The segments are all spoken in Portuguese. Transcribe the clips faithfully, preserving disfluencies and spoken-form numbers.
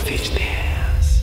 Fit Dance.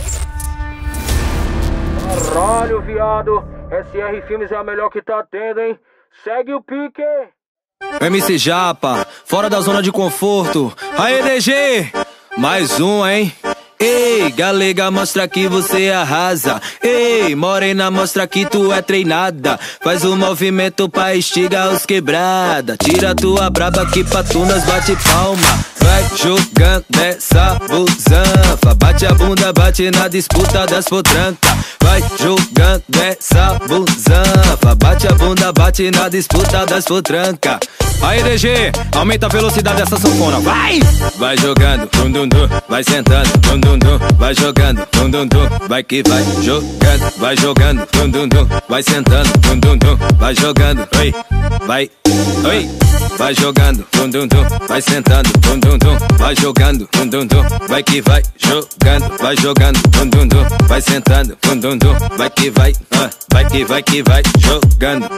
Caralho, viado. S R Filmes é a melhor que tá tendo, hein? Segue o pique. M C Japa, fora da zona de conforto. Aê, D G, mais um, hein? Ei, galega, mostra que você arrasa. Ei, morena, mostra que tu é treinada. Faz um movimento pra estigar os quebrada. Tira tua braba que pra tu nós bate palma. Vai jogando essa busanfa. Bate a bunda, bate na disputa das potranca. Vai jogando essa busanfa. Bate a bunda, bate na disputa das potranca. Aí, D G, aumenta a velocidade dessa sanfona. Vai! Vai jogando, dum dum dum. Vai sentando, dum dum dum. Vai jogando, dum dum dum. Vai que vai jogando, vai jogando, dum dum dum. Vai sentando, dum dum dum. Vai jogando, oi, vai, oi. Vai jogando, dum dum dum. Vai sentando, dum dum dum. Vai jogando, dum dum dum. Vai que vai jogando, vai jogando, dum dum dum. Vai sentando, dum dum dum. Vai que vai, uh, vai que vai que vai jogando.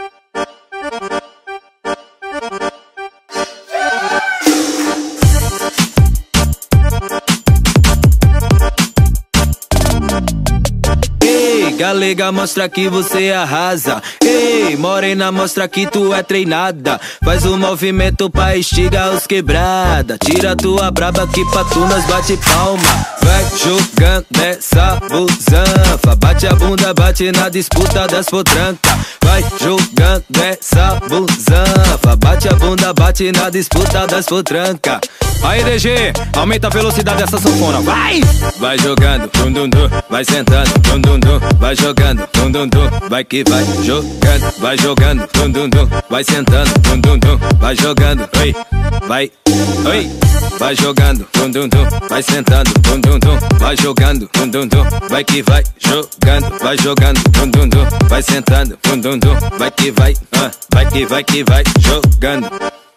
Galega, mostra que você arrasa. Ei, morena, mostra que tu é treinada. Faz um movimento pra estigar os quebrada. Tira tua braba que pra tu nós bate palma. Vai jogando essa busanfa. Bate a bunda, bate na disputa das potranca. Vai jogando essa busanfa. Bate a bunda, bate na disputa das potranca. Aí, D G, aumenta a velocidade dessa sanfona. Vai! Vai jogando, dum dum dum. Vai sentando, dum dum dum. Vai jogando, dum dum dum. Vai que vai jogando, vai jogando, dum dum dum. Vai sentando, dum dum dum. Vai jogando, oi, vai, oi. Vai jogando, dum dum dum. Vai sentando, dum dum dum. Vai jogando, dum dum dum. Vai que vai jogando, vai jogando, dum dum dum. Vai sentando, dum dum dum. Vai que vai, uh, vai que vai que vai jogando.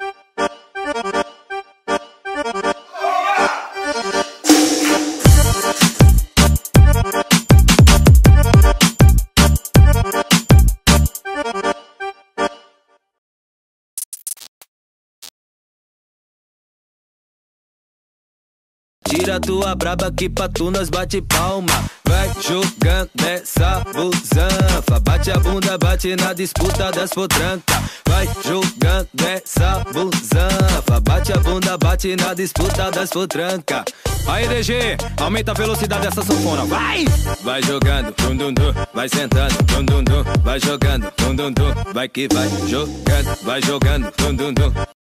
Tira tua braba que pra tu nós bate palma. Vai jogando essa busanfa. Bate a bunda, bate na disputa das potranca. Vai jogando essa busanfa. Bate a bunda, bate na disputa das potranca. Aí, D G, aumenta a velocidade dessa sanfona. Vai! Vai jogando, dum dum dum. Vai sentando, dum dum dum. Vai jogando, dum dum dum. Vai que vai jogando, vai jogando, dum dum dum.